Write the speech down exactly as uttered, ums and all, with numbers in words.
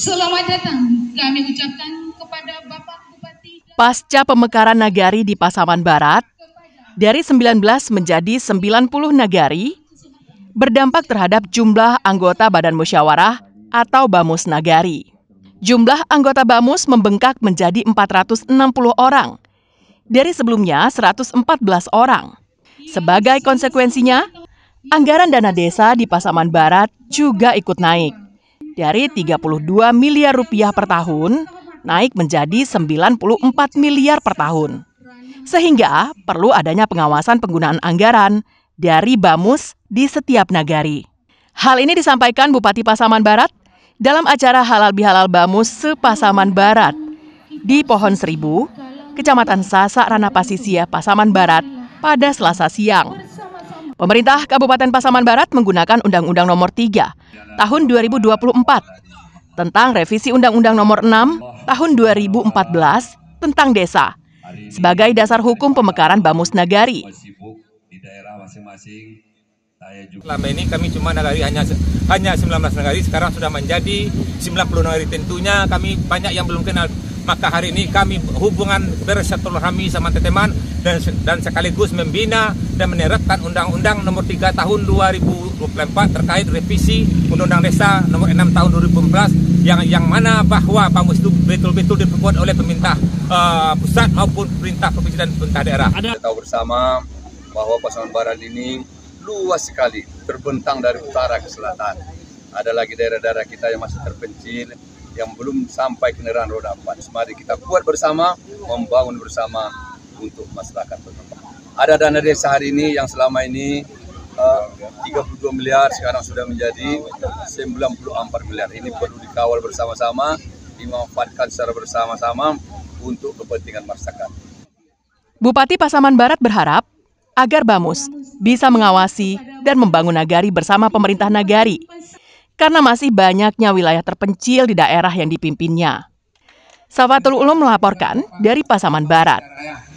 Selamat datang kami ucapkan kepada Bapak Bupati. Pasca pemekaran nagari di Pasaman Barat, dari sembilan belas menjadi sembilan puluh nagari, berdampak terhadap jumlah anggota Badan Musyawarah atau Bamus Nagari. Jumlah anggota Bamus membengkak menjadi empat ratus enam puluh orang, dari sebelumnya seratus empat belas orang. Sebagai konsekuensinya, anggaran dana desa di Pasaman Barat juga ikut naik. Dari tiga puluh dua miliar rupiah per tahun, naik menjadi sembilan puluh empat miliar per tahun. Sehingga perlu adanya pengawasan penggunaan anggaran dari Bamus di setiap nagari. Hal ini disampaikan Bupati Pasaman Barat dalam acara Halal Bihalal Bamus se-Pasaman Barat di Pohon Seribu, Kecamatan Sasak Ranapasisia, Pasaman Barat pada Selasa siang. Pemerintah Kabupaten Pasaman Barat menggunakan Undang-Undang Nomor tiga Tahun dua ribu dua puluh empat tentang revisi Undang-Undang Nomor enam Tahun dua ribu empat belas tentang desa sebagai dasar hukum pemekaran Bamus Nagari. Selama ini kami cuma nagari hanya hanya sembilan belas nagari, sekarang sudah menjadi sembilan puluh nagari. Tentunya kami banyak yang belum kenal. Maka hari ini kami hubungan bersilaturahmi sama teman dan dan sekaligus membina dan menerapkan Undang-Undang Nomor tiga Tahun dua ribu dua puluh empat terkait revisi Undang-Undang Desa Nomor enam Tahun dua ribu empat belas yang yang mana bahwa Bamus itu betul-betul diperkuat oleh pemerintah uh, pusat maupun pemerintah provinsi dan pemerintah daerah. Kita tahu bersama bahwa Pasaman Barat ini luas sekali, terbentang dari utara ke selatan. Ada lagi daerah-daerah kita yang masih terpencil, yang belum sampai kendaraan roda empat. Mari kita buat bersama, membangun bersama untuk masyarakat berkembang. Ada dana desa hari ini yang selama ini uh, tiga puluh dua miliar, sekarang sudah menjadi sembilan puluh empat miliar. Ini perlu dikawal bersama-sama, dimanfaatkan secara bersama-sama untuk kepentingan masyarakat. Bupati Pasaman Barat berharap agar Bamus bisa mengawasi dan membangun nagari bersama pemerintah nagari, karena masih banyaknya wilayah terpencil di daerah yang dipimpinnya. Safatul Ulum melaporkan dari Pasaman Barat.